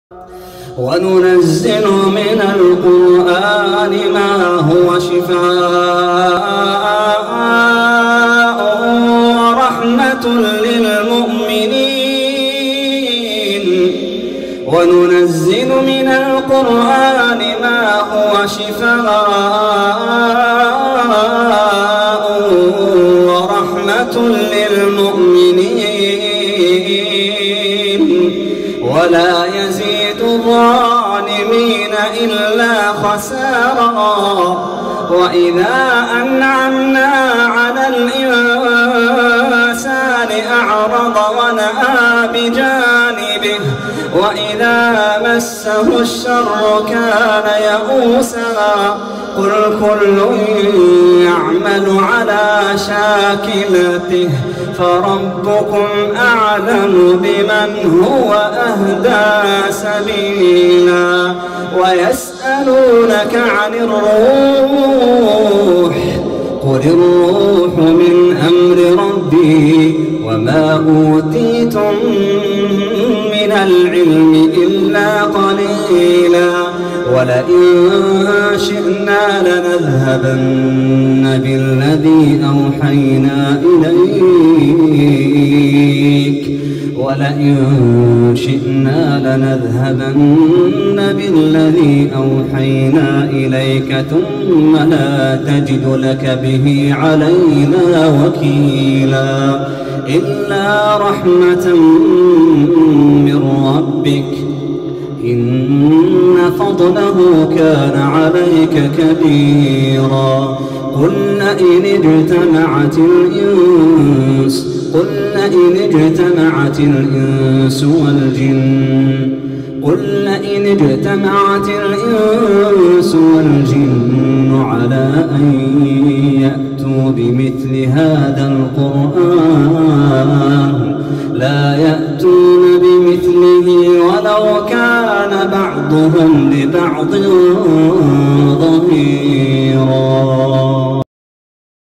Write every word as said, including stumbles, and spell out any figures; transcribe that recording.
وننزل من القرآن ما هو شفاء ورحمة للمؤمنين وننزل من القرآن ما هو شفاء ورحمة للمؤمنين ولا يزيد الظالمين إلا خسارا. وإذا أنعمنا على الإنسان أعرض ونأى بجانبه وإذا مسه الشر كان يئوسا. قل كل يعمل على شاكلته فربكم أعلم بمن هو أهدى سبيلا. ويسألونك عن الروح قل الروح من أمر ربي وما أوتيتم من العلم إلا قليلا. ولئن شئنا لنذهبن بالذي أوحينا إليك ولئن شئنا لنذهبن بالذي أوحينا إليك ثم لا تجد لك به علينا وكيلا. إلا رحمة من ربك إن فضله كان عليك كبيرا. قل إن اجتمعت الإنس قل إن اجتمعت الإنس والجن قل إن اجتمعت الإنس والجن على أن يأتوا بمثل هذا القرآن لا يأتون بمثله ولو كان بعضهم لبعض ظهيرا.